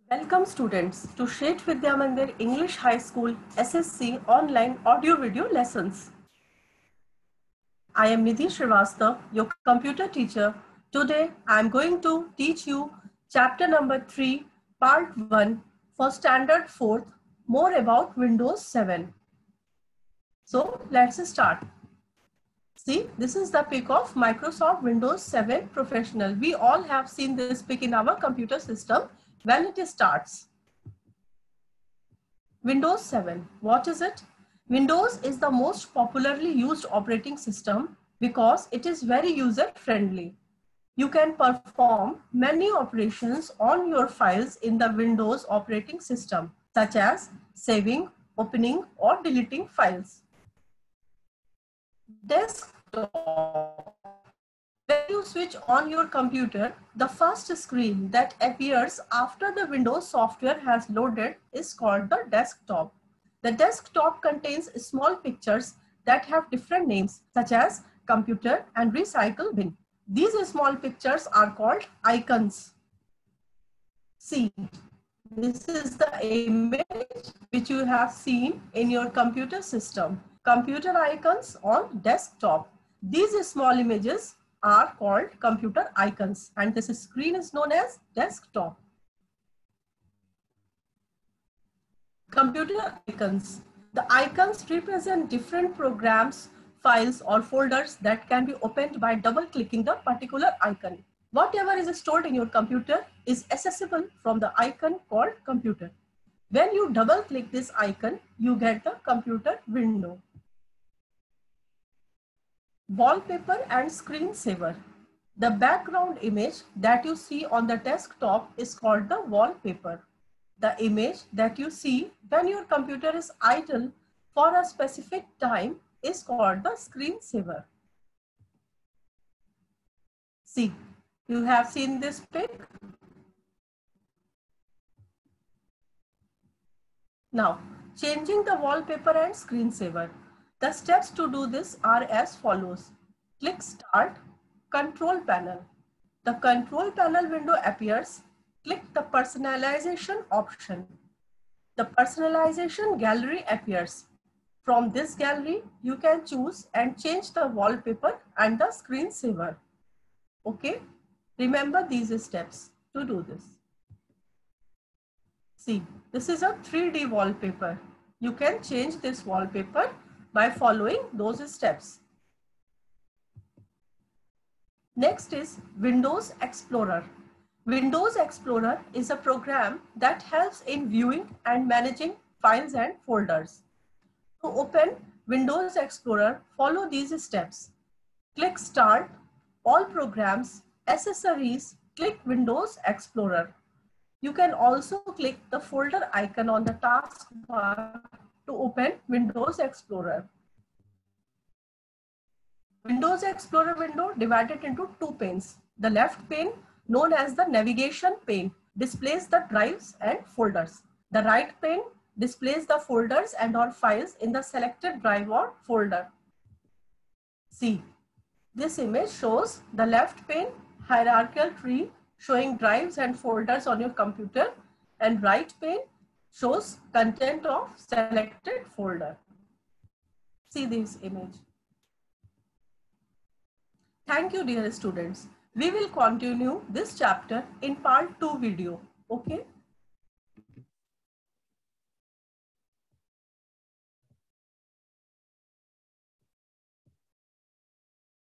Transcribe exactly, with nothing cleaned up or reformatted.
Welcome students to Shet Vidya Mandir English High School S S C online audio video lessons. I am Nidhi Srivastava, your computer teacher. Today I am going to teach you chapter number three, part one for standard fourth, more about Windows seven. So let's start. See, this is the pic of Microsoft Windows seven Professional. We all have seen this pic in our computer system when it starts. Windows seven, what is it? Windows is the most popularly used operating system because it is very user friendly. You can perform many operations on your files in the Windows operating system, such as saving, opening, or deleting files. Desktop. When you switch on your computer, the first screen that appears after the Windows software has loaded is called the desktop. The desktop contains small pictures that have different names, such as computer and recycle bin. These small pictures are called icons. See, this is the image which you have seen in your computer system. Computer icons on desktop. These small images are called computer icons, and this screen is known as desktop. Computer icons. The icons represent different programs, files, or folders that can be opened by double clicking the particular icon. Whatever is stored in your computer is accessible from the icon called computer. When you double click this icon, you get the computer window. Wallpaper and screensaver. The background image that you see on the desktop is called the wallpaper. The image that you see when your computer is idle for a specific time is called the screensaver. See, you have seen this pic. Now, changing the wallpaper and screensaver. The steps to do this are as follows. Click Start, Control Panel. The Control Panel window appears. Click the Personalization option. The Personalization gallery appears. From this gallery, you can choose and change the wallpaper and the screensaver. Okay? Remember these steps to do this. See, this is a three D wallpaper. You can change this wallpaper by following those steps. Next is Windows Explorer. Windows Explorer is a program that helps in viewing and managing files and folders. To open Windows Explorer, follow these steps. Click Start, All Programs, Accessories, click Windows Explorer. You can also click the folder icon on the taskbar to open Windows Explorer. Windows Explorer window divided into two panes. The left pane, known as the navigation pane, displays the drives and folders. The right pane displays the folders and or files in the selected drive or folder. See, this image shows the left pane hierarchical tree showing drives and folders on your computer, and right pane shows content of selected folder. See this image. Thank you, dear students. We will continue this chapter in part two video. Okay.